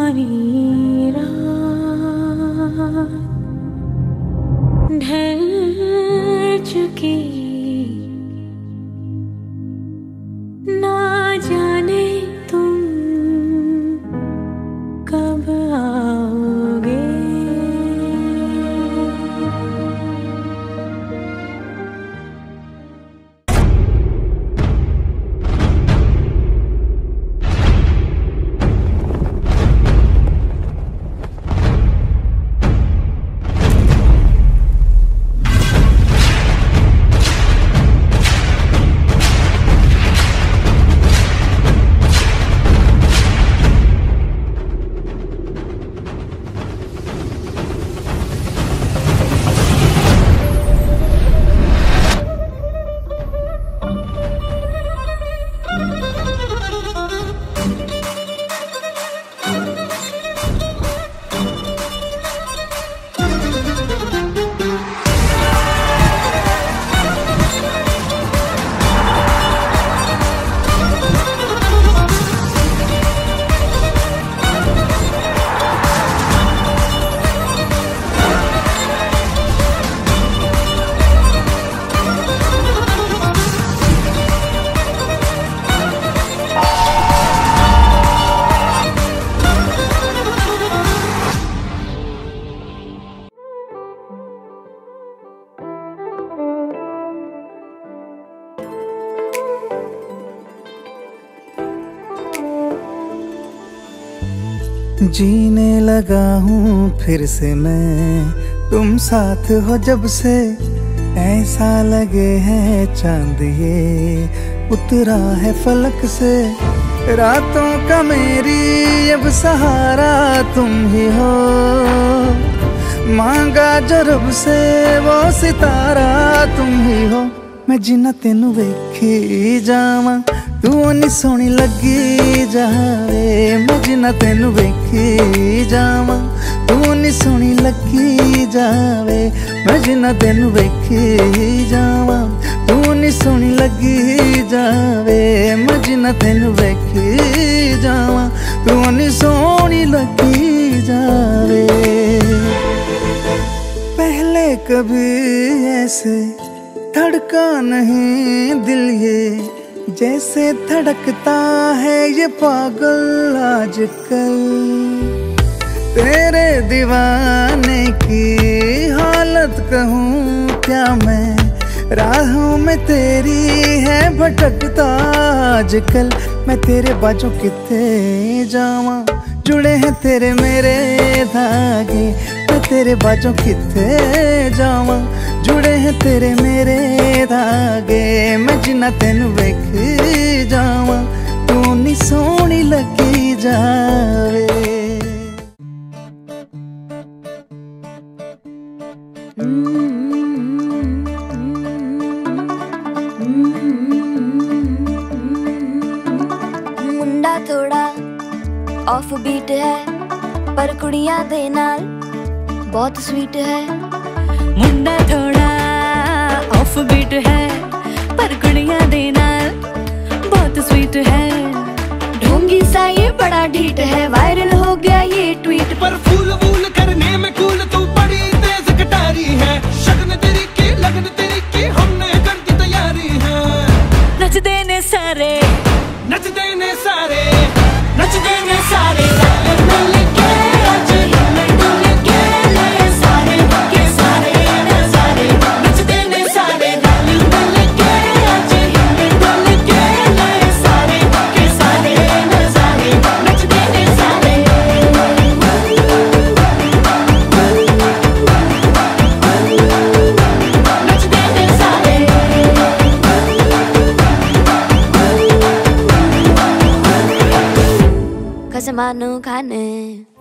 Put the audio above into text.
हमारी रात ढल चुकी, ना जाने तुम कब आओगे। जीने लगा हूँ फिर से मैं, तुम साथ हो जब से। ऐसा लगे है चांद ये उतरा है फलक से। रातों का मेरी अब सहारा तुम ही हो, मांगा जो रब से वो सितारा तुम ही हो। मैं जिन्ना तेनू वेखी जावां, तू ओनी सोहनी लगी जावे। मैं जिन्ना तेनू वेखी जावां, तू ओनी सोहनी लगी जावे। मैं जिन्ना तेनू वेखी जावां, तू ओनी सोहनी लगी जावे। मैं जिन्ना तेनू वेखी जावां, तू ओनी सोहनी लगी जावे। पहले कभी ऐसे धड़का नहीं दिल ये, जैसे धड़कता है ये पागल आजकल। तेरे दीवाने की हालत कहूँ क्या मैं, राहों में तेरी है भटकता आजकल। मैं तेरे बाजों किथे जावां, जुड़े हैं तेरे मेरे धागे। मैं तेरे बाजों किथे जावां, जुड़े हैं तेरे मेरे धागे। मैं जिन्ना तेनू वेखी जावां, तू नी सोहनी लगी जावे। मुंडा थोड़ा ऑफ बीट है, पर कुड़ियां दे नाल बहुत स्वीट है। मुंडा थोड़ा ऑफ बीट है, पर कुड़ियां दे नाल बहुत स्वीट है। ढोंगी सा ये बड़ा ढीठ है, वायरल हो गया ये ट्वीट। पर फूल वूल करने में कूल तू बड़ी तेज कटारी है। शगन तेरी की लगन तेरी की हमने कर दी तैयारी है। नच देने सारे, नच देने सारे, नच देने सारे। कसमानो खाने